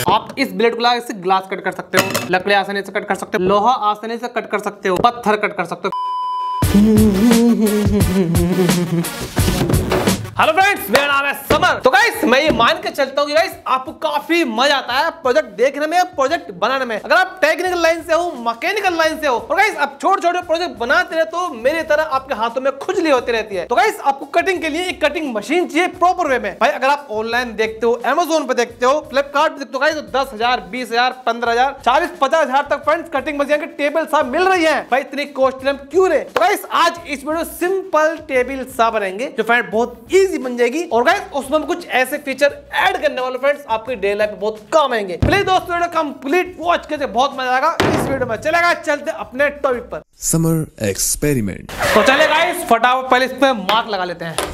आप इस ब्लेड को लगा इससे ग्लास कट कर सकते हो, लकड़ी आसानी से कट कर सकते हो, लोहा आसानी से कट कर सकते हो, पत्थर कट कर सकते हो। हेलो फ्रेंड्स, मेरा नाम है समर। तो गाइस मैं ये मान के चलता हूँ कि गाइस आपको काफी मजा आता है प्रोजेक्ट देखने में, प्रोजेक्ट बनाने में। अगर आप टेक्निकल लाइन से हो, मैकेनिकल लाइन से हो और गाइस आप छोटे छोटे प्रोजेक्ट बनाते रहे तो मेरी तरह आपके हाथों में खुजली होती रहती है। तो गाइस आपको कटिंग के लिए एक कटिंग मशीन चाहिए प्रॉपर वे में। भाई अगर आप ऑनलाइन देखते हो, अमेज़न पे देखते हो, फ्लिपकार्ट पे देखते हो गाइस, तो 10,000, 20,000, 15,000, 40-50,000 तक फ्रेंड्स कटिंग मशीन के टेबल साहब मिल रही है। भाई इतनी कॉस्टली हम क्यों रहे? तो गाइस आज इस वीडियो सिंपल टेबल साहब बनेंगे जो फ्रेंड बहुत इजी बन जाएगी और गाइस उसमें हम कुछ ऐसे फीचर ऐड करने वाले फ्रेंड्स आपकी डेली लाइफ में बहुत काम आएंगे। प्लीज दोस्तों वीडियो कंप्लीट वॉच करके बहुत मजा आएगा। इस वीडियो में चलेगा, चलते अपने टॉपिक पर, समर एक्सपेरिमेंट। तो चले गाइस फटाफट पहले इस पे मार्क लगा लेते हैं।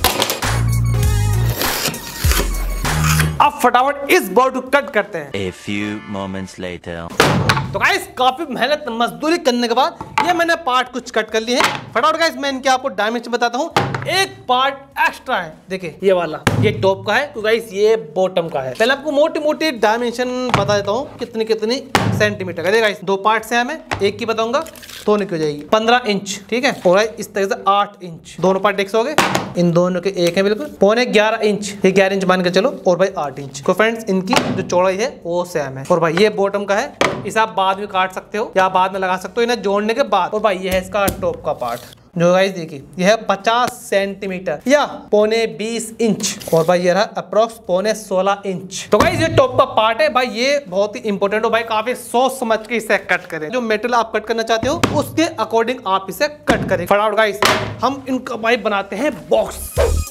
अब फटाफट इस बोर्ड को कट करते हैं। A few moments later. तो गाइस काफी मेहनत मजदूरी करने के बाद ये मैंने पार्ट कुछ कट कर लिए हैं। फटाफट गाइस मैं इनके आपको डायमेंशन बताता हूँ। एक पार्ट एक्स्ट्रा है, देखिए ये वाला, ये टॉप का है, तो गाइस ये बॉटम का है। पहले आपको मोटी मोटी डायमेंशन बता देता हूँ कितनी कितनी सेंटीमीटर का। गाइस दो पार्ट से हमें एक की बताऊंगा तो नहीं हो जाएगी। 15 इंच, ठीक है, और इस तरह से 8 इंच, दोनों पार्ट एक से हो गए। इन दोनों के एक है बिल्कुल, पौने 11 इंच, ये 11 इंच मान के चलो, और भाई 8 इंच। तो फ्रेंड्स इनकी जो चौड़ाई है वो सेम है। और भाई ये बॉटम का है, इसे आप बाद में काट सकते हो या बाद में लगा सकते हो इन्हें जोड़ने के बाद। और भाई ये है इसका टॉप का पार्ट जो गाइस देखिए यह है 50 सेंटीमीटर या पौने 20 इंच, और भाई ये रहा अप्रोक्स पौने 16 इंच। तो गाइस ये टॉप का पार्ट है। भाई ये बहुत ही इंपॉर्टेंट हो, भाई काफी सोच समझ के इसे कट करें। जो मेटेरियल आप कट करना चाहते हो उसके अकॉर्डिंग आप इसे कट करें। फटाफट गाइस हम इनका भाई बनाते हैं बॉक्स।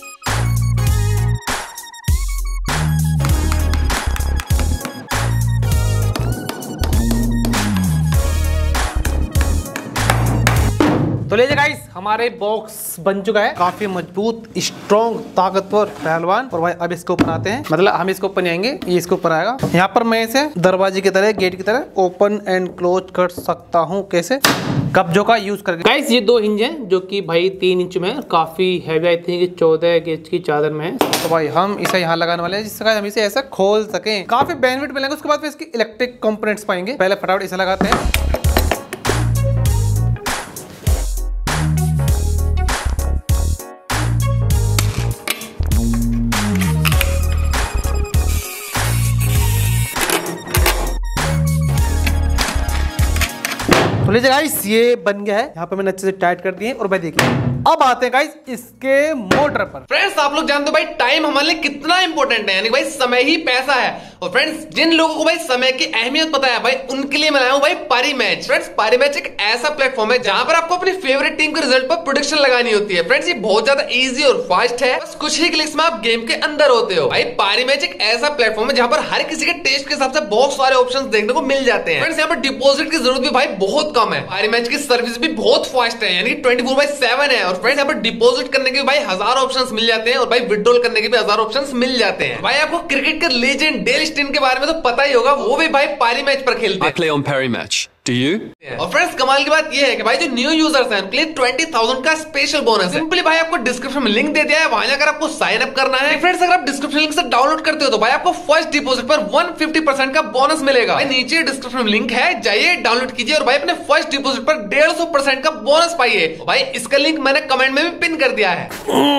तो लीजिए गाइस हमारे बॉक्स बन चुका है, काफी मजबूत, स्ट्रॉन्ग, ताकतवर, पहलवान। और भाई अब इसके ऊपर आते हैं, मतलब हम इसके ऊपर नहीं आएंगे, ये इसके ऊपर आएगा। यहाँ पर मैं इसे दरवाजे की तरह, गेट की तरह ओपन एंड क्लोज कर सकता हूँ। कैसे? कब्जों का यूज करके। गाइस ये 2 हिंज हैं जो कि भाई 3 इंच में, काफी हैवी, आई थिंक 14 गेज की चादर में है। तो भाई हम इसे यहाँ लगाने वाले हैं जिससे हम इसे ऐसा खोल सकें। काफी बेनिफिट मिलेंगे। उसके बाद फिर इसकी इलेक्ट्रिक कंपोनेंट्स पाएंगे। पहले फटाफट इसे लगाते हैं। तो लीजिए गाइस ये बन गया है, यहाँ पे मैंने अच्छे से टाइट कर दिए। और भाई देखिए अब आते हैं गाइस इसके मोटर पर। फ्रेंड्स आप लोग जानते हो भाई टाइम हमारे लिए कितना इंपॉर्टेंट है, यानी भाई समय ही पैसा है। और फ्रेंड्स जिन लोगों को भाई समय की अहमियत पता है भाई उनके लिए मैं लाया हूं भाई पारी मैच। फ्रेंड्स पारी मैच एक ऐसा प्लेटफॉर्म है जहां पर आपको अपनी फेवरेट टीम के रिजल्ट पर प्रेडिक्शन लगानी होती है। फ्रेंड्स ये बहुत ज्यादा इजी और फास्ट है, बस कुछ ही क्लिक्स में आप गेम के अंदर होते हो। भाई पारी मैच एक ऐसा प्लेटफॉर्म है जहां पर हर किसी के टेस्ट के हिसाब से बहुत सारे ऑप्शन देखने को मिल जाते हैं। फ्रेंड्स यहाँ पर डिपॉजिट की जरूरत भी भाई बहुत कम है। पारी मैच की सर्विस भी बहुत फास्ट है, यानी 24/7 है। और फ्रेंड्स यहाँ पर डिपॉजिट करने के भाई हजारों ऑप्शंस मिल जाते हैं और भाई विड्रॉल करने के भी हजारों ऑप्शंस मिल जाते हैं। भाई आपको क्रिकेट के लेजेंड डेल स्टेन के बारे में तो पता ही होगा, वो भी भाई पारी मैच पर खेलते हैं। I play on Parry Match. Do you? और फ्रेंड्स कमाल की बात ये है कि भाई जो न्यू यूजर्स हैं उनके लिए 20,000 का स्पेशल बोनस है। सिंपली भाई आपको डिस्क्रिप्शन में लिंक दे दिया है, वहां जाकर आपको साइन अप करना है। फ्रेंड्स अगर आप डिस्क्रिप्शन लिंक से डाउनलोड करते हो तो भाई आपको फर्स्ट डिपॉजिट पर 150% का बोनस मिलेगा। भाई नीचे डिस्क्रिप्शन में लिंक है, जाइए डाउनलोड कीजिए और भाई अपने फर्स्ट डिपॉजिट पर 150% का बोनस पाइए। भाई इसका लिंक मैंने कमेंट में भी पिन कर दिया है।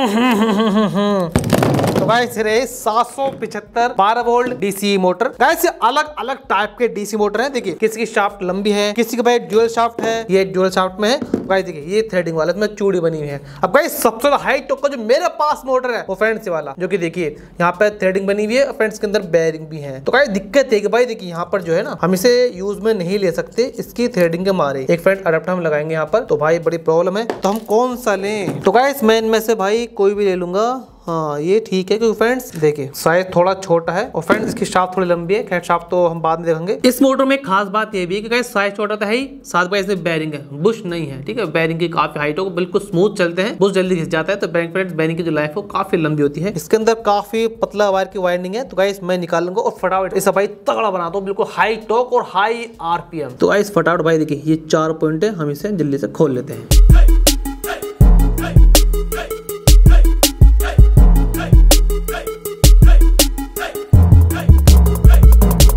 तो गाइस ये 775 12 वोल्ट डीसी मोटर। गाइस ये अलग अलग टाइप के डीसी मोटर हैं। देखिए किसी की शाफ्ट लंबी है, किसी के भाई ड्यूअल शाफ्ट है, ये ड्यूअल शाफ्ट में है। गाइस देखिए ये थ्रेडिंग वाला, इसमें चूड़ी बनी हुई है। अब गाइस सबसे ज्यादा हाई टॉप का जो मेरे पास मोटर है वो फ्रेंड्स वाला, जो कि देखिए यहाँ पे थ्रेडिंग बनी हुई है और फ्रेंड्स के अंदर बेयरिंग भी है। तो गाइस दिक्कत है कि भाई देखिए यहाँ पर जो है ना हम इसे यूज में नहीं ले सकते इसकी थ्रेडिंग के मारे। एक फ्रेंड अडेप्टर हम लगाएंगे यहाँ पर, तो भाई बड़ी प्रॉब्लम है। तो हम कौन सा लें? तो गाइस मैं इनमें से भाई कोई भी ले लूंगा। हाँ ये ठीक है क्योंकि फ्रेंड्स देखिए साइज थोड़ा छोटा है और फ्रेंड्स इसकी शाफ्ट थोड़ी लंबी है। खैर शाफ्ट तो हम बाद में देखेंगे। इस मोटर में खास बात ये भी है कि गाइस साइज छोटा तो है ही, साथ में इसमें बेयरिंग है, बुश नहीं है। ठीक है, बेयरिंग की काफी हाइट हो, बिल्कुल स्मूथ चलते हैं, बुश जल्दी घिस जाता है। तो बेयरिंग की जो लाइफ हो काफी लंबी होती है। इसके अंदर काफी पतला वायर की वाइंडिंग है। तो गाइस मैं निकाल लूंगा और फटाफट इसे भाई तगड़ा बनाता हूँ, बिल्कुल हाई टॉर्क और हाई आरपीएम। तो गाइस फटाफट भाई देखिए ये 4 पॉइंट है, हम इसे जल्दी से खोल लेते हैं।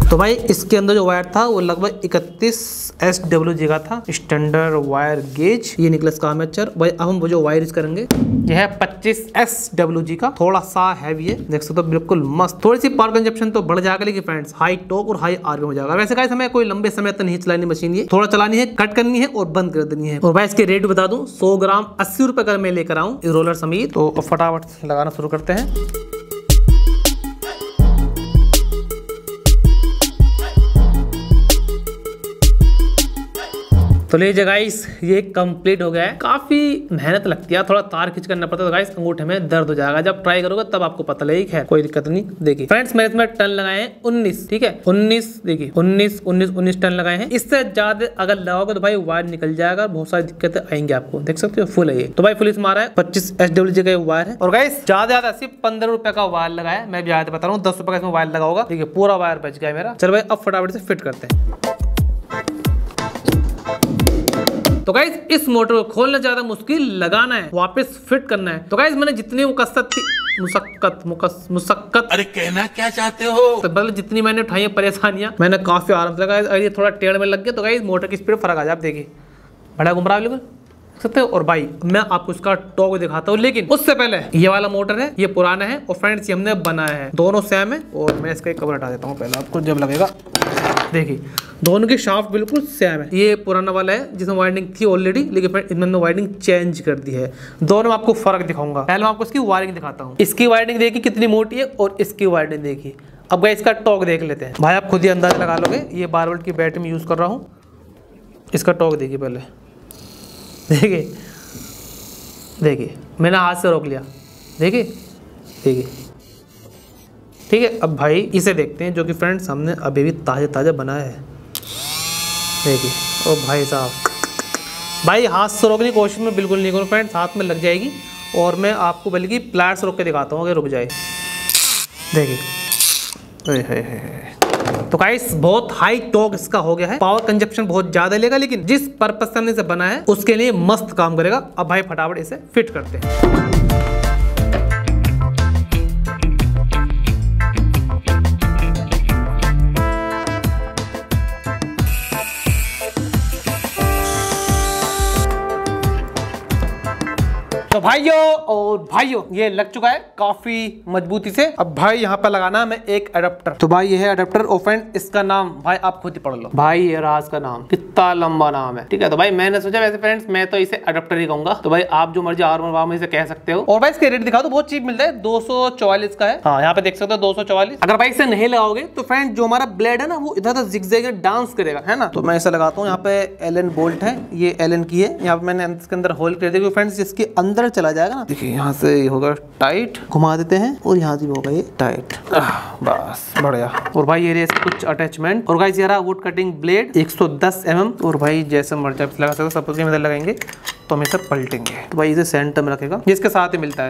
तो भाई इसके अंदर जो वायर था वो लगभग 31 SWG का था, स्टैंडर्ड वायर गेज। ये निकला इसका आर्मेचर। भाई अब हम वो जो वायर यूज करेंगे ये है 25 SWG का, थोड़ा सा हैवी है, देख सकते हो बिल्कुल मस्त। थोड़ी सी पावर कंजप्शन तो बढ़ जाएगा लेकिन फ्रेंड्स हाई टॉर्क और हाई आरपीएम हो जाएगा। वैसे गाइस हमें कोई लंबे समय तक नहीं चलानी मशीन, ये थोड़ा चलानी है, कट करनी है और बंद कर देनी है। और भाई इसके रेट बता दूं, 100 ग्राम 80 रुपए का मैं लेकर आऊं इस रोलर समेत। तो फटाफट लगाना शुरू करते हैं। तो लीजिए गाइस ये कंप्लीट हो गया है। काफी मेहनत लगती है, थोड़ा तार खींच करना पड़ता है, तो गाइस अंगूठे में दर्द हो जाएगा। जब ट्राई करोगे तब आपको पता लगेगा, खैर कोई दिक्कत नहीं। देखिए फ्रेंड्स मैंने इसमें टन लगाए हैं 19, ठीक है 19, देखिए 19 टन लगाए हैं। इससे ज्यादा अगर लगाओगे तो भाई वायर निकल जाएगा, बहुत सारी दिक्कतें आएंगी आपको। देख सकते हो फुल है ये। तो भाई फुल इसमें आ रहा है 25 SWG का वायर है। और गाइस ज्यादा सिर्फ 15 रुपए का वायर लगाया, मैं भी ज्यादा बता रहा हूँ, 10 रुपए का इसमें वायर लगा होगा। देखिए पूरा वायर बच गया मेरा। चलो भाई अब फटाफट से फिट करते हैं। तो गाइस इस मोटर को खोलना ज्यादा मुश्किल, लगाना है, वापस फिट करना है। तो गाइस मैंने जितनी मुकस्सत थी, मुशक्कत अरे कहना क्या चाहते हो, तो मतलब जितनी मैंने उठाई है परेशानियां, मैंने काफी आराम से लगाया। अगर ये थोड़ा टेढ़ में लग गया तो गाइस मोटर की स्पीड फर्क आ जाए। आप देखिए बड़ा गुमराह बिल्कुल सकते हो। और भाई मैं आपको इसका टॉर्क दिखाता हूँ, लेकिन उससे पहले ये वाला मोटर है, ये पुराना है और फ्रेंड्स ये हमने बनाया है, दोनों सेम है। और मैं इसका एक कवर हटा देता हूँ पहले, आपको जब लगेगा। देखिए दोनों की शाफ्ट बिल्कुल सेम है। ये पुराना वाला है जिसमें वाइंडिंग थी ऑलरेडी, लेकिन फ्रेंड इन्होंने वाइंडिंग चेंज कर दी है। दोनों में आपको फर्क दिखाऊंगा। पहले मैं आपको इसकी वायरिंग दिखाता हूँ। इसकी वाइंडिंग देखिए कितनी मोटी है और इसकी वाइंडिंग देखिए। अब गाइस इसका टॉर्क देख लेते हैं। भाई आप खुद ही अंदाजा लगा लोगे, ये 12 वोल्ट की बैटरी में यूज कर रहा हूँ। इसका टॉर्क देखिए पहले, देखिए मैंने हाथ से रोक लिया, देखिए ठीक है। अब भाई इसे देखते हैं, जो कि फ्रेंड्स हमने अभी भी ताज़ा बनाया है। देखिए ओ भाई साहब, भाई हाथ से रोकने की कोशिश में बिल्कुल नहीं करूँ फ्रेंड्स, हाथ में लग जाएगी। और मैं आपको बल्कि प्लायर से रोक के दिखाता हूँ अगर रुक जाए। देखिए तो गाइस बहुत हाई टॉर्क इसका हो गया है, पावर कंजप्शन बहुत ज्यादा लेगा, लेकिन जिस पर्पस से हमने इसे बनाया है उसके लिए मस्त काम करेगा। अब भाई फटाफट इसे फिट करते हैं। तो भाइयों और भाइयों ये लग चुका है काफी मजबूती से। अब भाई यहाँ पर लगाना है मैं एक अडेप्टर। तो भाई ये है अडेप्टर और फ्रेंड इसका नाम भाई आप खुद ही पढ़ लो। भाई ये राज का नाम कितना लंबा नाम है, ठीक है। तो भाई मैंने सोचा वैसे फ्रेंड्स मैं तो इसे अडेप्टर ही कहूंगा, तो भाई आप जो मर्जी आर में इसे कह सकते हो। और भाई इसके रेट दिखा दो, बहुत चीप मिलता है, 244 का है। हाँ यहाँ पे देख सकते हो 244। अगर भाई इसे नहीं लगाओगे तो फ्रेंड जो हमारा ब्लेड है ना वो इधर उधर जिगजैग डांस करेगा, है ना। तो मैं इसे लगाता हूँ। यहाँ पे एलन बोल्ट है, ये एलन की है। यहाँ पे मैंने इसके अंदर होल कर दिया फ्रेंड्स, इसके अंदर चला जाएगा ना। देखिए यहाँ से होगा टाइट, घुमा देते हैं और यहाँ से भी होगा ये टाइट, बस बढ़िया। और भाई ये इसके कुछ अटैचमेंट। और गाइस ये रहा वुड कटिंग ब्लेड 110 mm। और भाई जैसे मर्जी आप लगा सकते हो, सपोज इधर लगाएंगे तो हम इसे पलटेंगे, तो भाई इसे सेंटर में रखेगा, जिसके साथ ही मिलता है।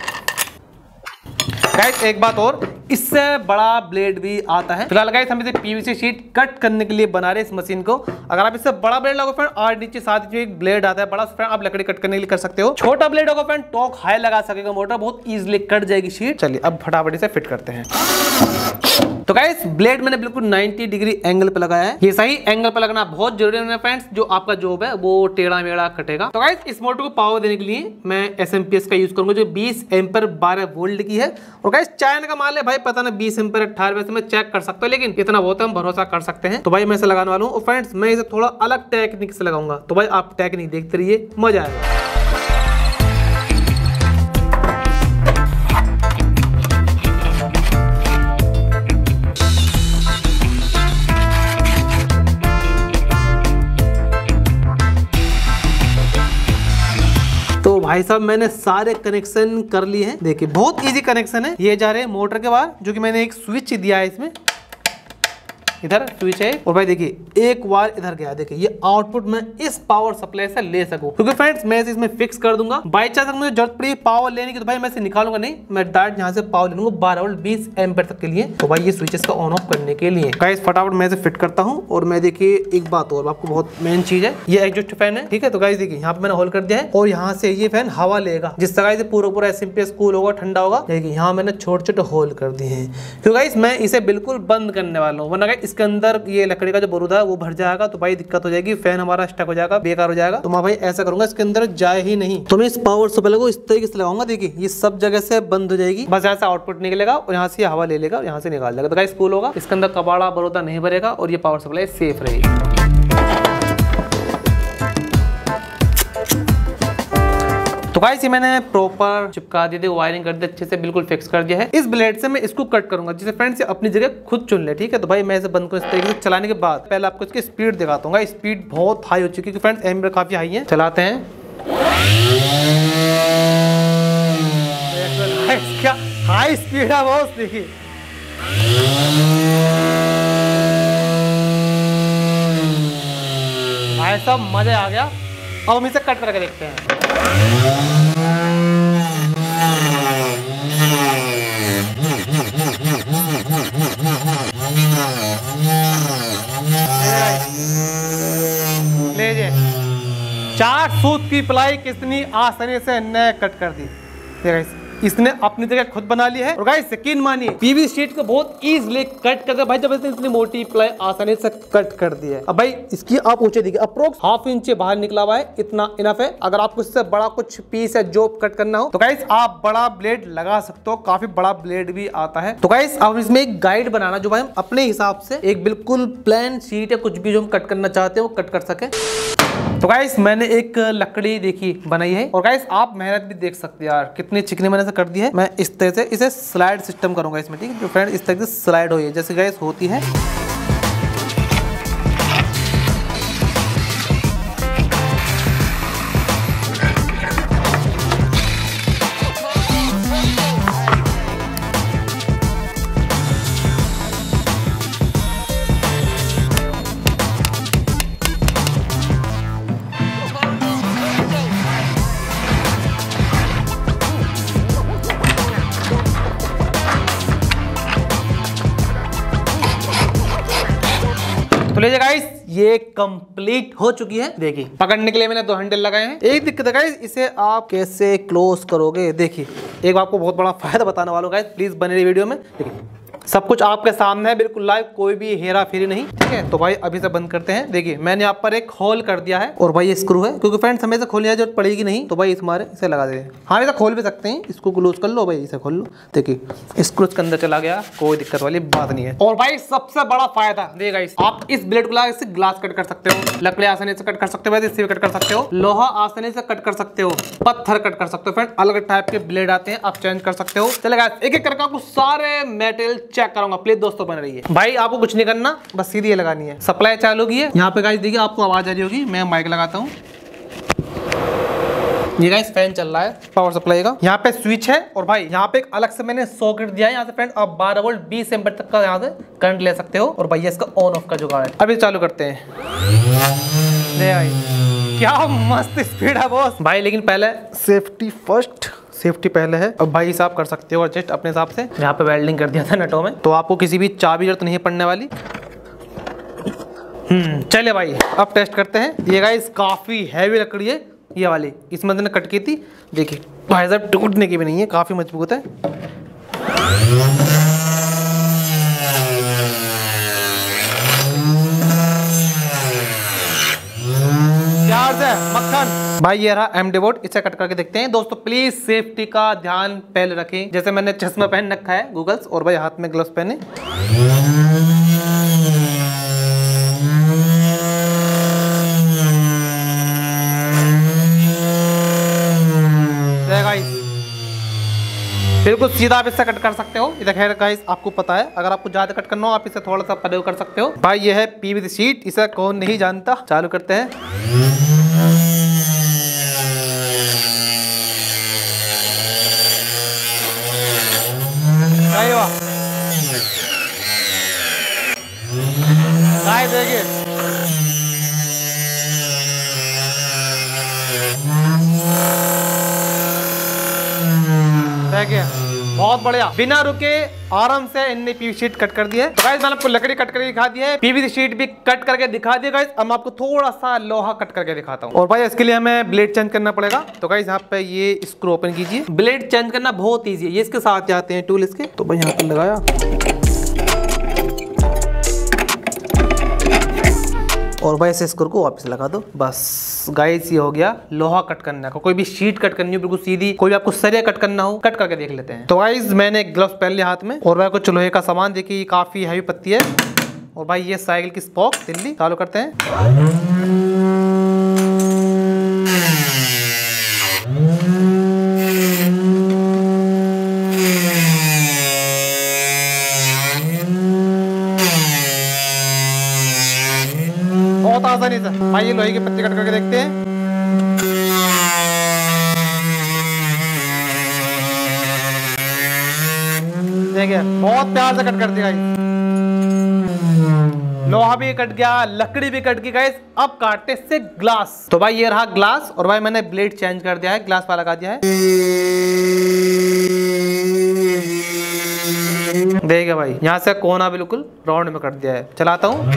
गाइस एक बात और, इससे बड़ा ब्लेड भी आता है। फिलहाल गाइस हम इसे पीवीसी शीट कट करने के लिए बना रहे हैं इस मशीन को। अगर आप इससे बड़ा ब्लेड लगाओ फ्रेंड, और नीचे साथ जो एक ब्लेड आता है बड़ा, फ्रेंड आप लकड़ी कट करने के लिए कर सकते हो। छोटा ब्लेड होगा फ्रेंड टॉर्क हाई लगा सकेगा मोटर, बहुत इजीली कट जाएगी शीट। चलिए अब फटाफट इसे फिट करते हैं। तो गाइस ब्लेड मैंने बिल्कुल 90 डिग्री एंगल पे लगाया है। ये सही एंगल पे लगना बहुत जरूरी है फ्रेंड्स, जो आपका जॉब है वो टेढ़ा मेढ़ा कटेगा। तो गाइस इस मोटर को पावर देने के लिए मैं SMPS का यूज करूंगा, जो 20 एम्पर 12 वोल्ट की है। और गाइस चाइना का माल है भाई, पता ना 20 एम्पर 18 वैसे मैं चेक कर सकता हूँ, लेकिन इतना बहुत हम भरोसा कर सकते हैं। तो भाई मैं इसे लगाने वाला हूँ। और फ्रेंड्स मैं इसे थोड़ा अलग टेक्निक से लगाऊंगा, तो भाई आप टेक्निक देखते रहिए, मजा आएगा। तो भाई साहब मैंने सारे कनेक्शन कर लिए हैं। देखिए बहुत इजी कनेक्शन है। ये जा रहे हैं मोटर के बाहर, जो कि मैंने एक स्विच दिया है इसमें, इधर स्विच है और भाई देखिए एक बार इधर गया, देखिए ये आउटपुट मैं इस पावर सप्लाई से ले सकूं, क्योंकि फ्रेंड्स मैं इसे इसमें फिक्स कर दूंगा। बाई चांस अगर मुझे जरूरत पड़ी पावर लेने की तो भाई मैं इसे निकालूंगा नहीं, मैं डायरेक्ट यहाँ से पावर ले लूंगा 12 वोल्ट 20 एम्पीयर तक के लिए। तो भाई ये स्विचेस का ऑन ऑफ करने के लिए गाइस फटाफट मैं इसे फिट करता हूँ। और मैं देखिए एक बात और आपको बहुत मेन चीज है, ये एग्जॉस्ट फैन है, ठीक है। तो गाइस देखिए यहाँ पे मैंने होल कर दिया है और यहाँ से ये फैन हवा लेगा, जिस तरह से पूरा एसएमपीएस कूल होगा, ठंडा होगा। देखिए यहाँ मैंने छोटे छोटे होल कर दिए हैं, क्योंकि गाइस मैं इसे बिल्कुल बंद करने वाला हूँ, वरना गाइस इसके अंदर ये लकड़ी का जो बारूद है वो भर जाएगा तो भाई दिक्कत हो जाएगी, फैन हमारा स्टक हो जाएगा, बेकार हो जाएगा। तो मैं भाई ऐसा करूंगा इसके अंदर जाए ही नहीं, तो मैं इस पावर सप्लाई को इस तरीके से लगाऊंगा, देखिए ये सब जगह से बंद हो जाएगी, बस यहाँ से आउटपुट निकलेगा और यहाँ से हवा ले लेगा और यहाँ से निकाल देगा। तो गाइस कूल होगा, इसके अंदर कबाड़ा बरोदा नहीं भरेगा और ये पावर सप्लाई सेफ रहेगी। तो गाइस ये मैंने प्रॉपर चिपका दिए थे, वायरिंग कर दी अच्छे से, बिल्कुल फिक्स कर दिया है। इस ब्लेड से मैं इसको कट करूंगा, जिसे फ्रेंड्स अपनी जगह खुद चुन ले, ठीक है। तो भाई मैं इसे बंद करूँ इस तरीके से। चलाने के बाद पहले आपको इसकी स्पीड दिखाता हूँ। स्पीड बहुत हाई हो चुकी है फ्रेंड्स, एम्पीयर काफी हाई है। चलाते हैं, क्या हाई स्पीड है बॉस, देखिए भाई साहब मजा आ गया। अब हम इसे कट करके देखते हैं। लीजिए 4 सूत की प्लाई कितनी आसानी से ने कट कर दी, इसने अपनी जगह खुद बना ली है। और गाइस यकीन मानिए पीवी शीट को बहुत इजीली कट करके भाई जबरदस्ती इतनी मोटी प्लाई आसानी से कट कर दी है। अब भाई इसकी आप ऊंचे देखिए, अप्रोक्स ½ इंच बाहर निकला हुआ है, इतना इनफ है। अगर आपको इससे बड़ा कुछ पीस या जॉब कट करना हो तो गाइस आप बड़ा ब्लेड लगा सकते हो, काफी बड़ा ब्लेड भी आता है। तो गाइस अब इसमें एक गाइड बनाना जो भाई हम अपने हिसाब से एक बिल्कुल प्लेन शीट या कुछ भी जो हम कट करना चाहते हैं वो कट कर सके। तो गाइस मैंने एक लकड़ी देखी बनाई है और गाइस आप मेहनत भी देख सकते हैं यार, कितनी चिकनी मैंने कर दी है। मैं इस तरह से इसे स्लाइड सिस्टम करूंगा इसमें, ठीक है। जो फ्रेंड इस तरह से स्लाइड हो, जैसे गाइस होती है। तो लीजिए गाइस ये कंप्लीट हो चुकी है। देखिए पकड़ने के लिए मैंने 2 हैंडल लगाए हैं। एक दिक्कत है गाइस, इसे आप कैसे क्लोज करोगे। देखिए एक आपको बहुत बड़ा फायदा बताने वाला हूं गाइस, प्लीज बने रहिए वीडियो में। देखिए सब कुछ आपके सामने है, बिल्कुल लाइव, कोई भी हेरा फेरी नहीं, ठीक है। तो भाई अभी से बंद करते हैं। देखिए मैंने यहाँ पर एक होल कर दिया है और भाई ये स्क्रू है, क्योंकि फ्रेंड्स हमें इसे खोलने की जरूरत पड़ेगी नहीं, तो भाई इस मारे इसे लगा दे। हाँ इसे खोल भी सकते हैं, इसको क्लोज कर लो भाई, इसे खोल लो। देखिए स्क्रू के अंदर चला गया, कोई दिक्कत वाली बात नहीं है। और भाई सबसे बड़ा फायदा देखिए गाइस, आप इस ब्लेड को से ग्लास कट कर सकते हो, लकड़ी आसानी से कट कर सकते हो, इससे भी कट कर सकते हो, लोहा आसानी से कट कर सकते हो, पत्थर कट कर सकते हो। फ्रेंड अलग टाइप के ब्लेड आते हैं, आप चेंज कर सकते हो। चलेगा एक एक करके आपको सारे मेटेरियल चेक करूंगा, प्लीज दोस्तों बन रही है। भाई आपको कुछ नहीं करना, बस सीधी ये लगानी है। सप्लाई चालू होगी है यहाँ पे गाइस, देखिए आपको आवाज आ रही होगी, मैं माइक लगाता हूँ। ये गाइस फैन चल रहा है पावर सप्लाई का, यहाँ पे स्विच है और भाई यहाँ पे एक अलग से मैंने सॉकेट दिया है। यहाँ से फ्रेंड आप 12 वोल्ट 20 एम्पीयर तक का यहाँ से करंट ले सकते हो। और भाई इसका ऑन ऑफ का जुगाड़ है। अभी चालू करते हैं। ले भाई क्या मस्त स्पीड है बॉस भाई, लेकिन पहले सेफ्टी फर्स्ट, सेफ्टी पहले है। अब भाई हिसाब कर सकते हो एडजस्ट अपने हिसाब से। यहाँ पे वेल्डिंग कर दिया था नटों में, तो आपको किसी भी चाबी जरूरत नहीं पड़ने वाली। चले भाई अब टेस्ट करते हैं। ये गाइस काफी हैवी लकड़ी है ये वाली, इसमें मैंने कट की थी। देखिए भाई साहब टूटने की भी नहीं है, काफी मजबूत है। मक्खन भाई ये रहा एमडी बोर्ड, इसे कट करके देखते हैं। दोस्तों प्लीज सेफ्टी का ध्यान पहले रखें, जैसे मैंने चश्मा पहन रखा है गूगल्स, और भाई हाथ में ग्लव्स पहने। बिल्कुल सीधा आप इससे कट कर सकते हो। इधर खैर गाइस आपको पता है, अगर आपको ज्यादा कट करना हो आप इसे थोड़ा सा प्रयोग कर सकते हो। भाई ये है पीवीसी शीट, इसे कौन नहीं जानता। चालू करते हैं। गाइस देखिए देखिए बहुत बढ़िया, बिना रुके आराम से इनने पीवीसी शीट कट कर दिया है। तो गाइस मैंने आपको लकड़ी कट करके दिखा दिया है, पीवीसी शीट भी कट करके दिखा दिया गाइस। अब मैं आपको थोड़ा सा लोहा कट करके दिखाता हूँ। और भाई इसके लिए हमें ब्लेड चेंज करना पड़ेगा। तो गाइस यहाँ पे ये स्क्रू ओपन कीजिए। ब्लेड चेंज करना बहुत ईजी है, ये इसके साथ जाते हैं टूल इसके। तो भाई यहाँ पे लगाया और भाई इसे स्क्रू को वापस लगा दो। बस गाइस ये हो गया लोहा कट करने का। कोई भी शीट कट करनी हो बिल्कुल सीधी, कोई भी आपको सरिया कट करना हो, कट करके देख लेते हैं। तो गाइस मैंने ग्लव्स पहन लिया हाथ में और भाई कुछ लोहे का सामान देखिए, काफी हैवी पत्ती है। और भाई ये साइकिल की स्पोक दिल्ली चालू करते हैं। बहुत आसानी से भाई ये लोहे की पत्ती कट करके देखते हैं। देखिए बहुत प्यार से कट कर दिया, लोहा भी कट गया, लकड़ी भी कट गई गाइस। अब काटते से ग्लास। तो भाई ये रहा ग्लास और भाई मैंने ब्लेड चेंज कर दिया है, ग्लास वाला लगा दिया है। देखिए भाई यहाँ से कोना बिल्कुल राउंड में कर दिया है। चलाता हूँ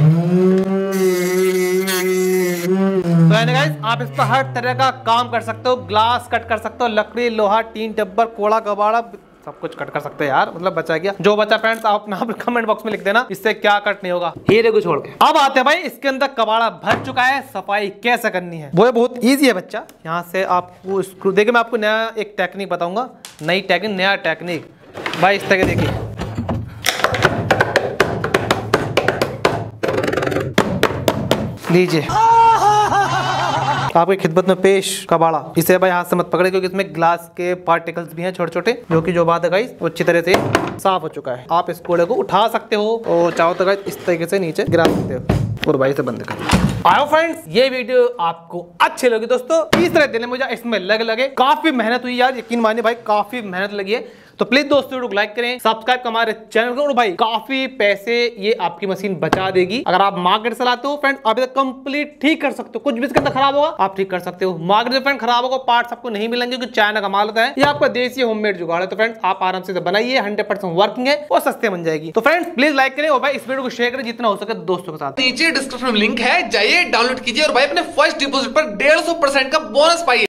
तो गाइस आप इस पर हर तरह का काम कर सकते हो, ग्लास कट कर सकते हो, लकड़ी, लोहा, टीन, टब्बर, कोड़ा, कबाड़ा, सब कुछ कट कर सकते हैं यार। मतलब बचा गया जो बचा फ्रेंड्स, आप अपना कमेंट बॉक्स में लिख देना इससे क्या कट नहीं होगा, हीरे को छोड़ के। अब आते हैं भाई इसके अंदर कबाड़ा भर चुका है, सफाई कैसे करनी है वो बहुत ईजी है बच्चा। यहाँ से आपको स्क्रू, देखिए मैं आपको नया एक टेक्निक बताऊंगा, नई टेक्निक, नया टेक्निक भाई। इस तरह देखिए लीजिए आपकी खिदमत में पेश कबाड़ा। इसे भाई हाथ से मत पकड़े क्योंकि इसमें ग्लास के पार्टिकल्स भी हैं छोटे छोटे, जो कि जो बात है गाइस वो अच्छी तरह से साफ हो चुका है। आप इस कूड़े को उठा सकते हो और चाहो तो गाइस इस तरीके से नीचे गिरा सकते हो। और भाई से बंद कर। आओ फ्रेंड्स ये वीडियो आपको अच्छी लगी दोस्तों, इस तरह देने मुझे इसमें लगे काफी मेहनत हुई यार, यकीन मानिए भाई काफी मेहनत लगी है। तो प्लीज दोस्तों वीडियो को लाइक करें, सब्सक्राइब कर हमारे चैनल को। और भाई काफी पैसे ये आपकी मशीन बचा देगी। अगर आप मार्केट से लाते हो फ्रेंड आप इसे कंप्लीट ठीक कर सकते हो, कुछ भी इसके अंदर खराब होगा आप ठीक कर सकते हो। मार्केट से फ्रेंड खराब होगा, पार्ट्स आपको नहीं मिलेंगे क्योंकि चाइना का माल होता है, ये आपका देसी होममेड जुगाड़ है। तो फ्रेंड्स आप आराम से बनाइए, 100% वर्किंग है और सस्ते बन जाएगी। तो फ्रेंड्स प्लीज लाइक करें और भाई इस वीडियो को शेयर करें जितना हो सके दोस्तों के साथ। नीचे डिस्क्रिप्शन में लिंक है, जाइए डाउनलोड कीजिए और भाई अपने फर्स्ट डिपॉजिट पर 150% का बोनस पाइए।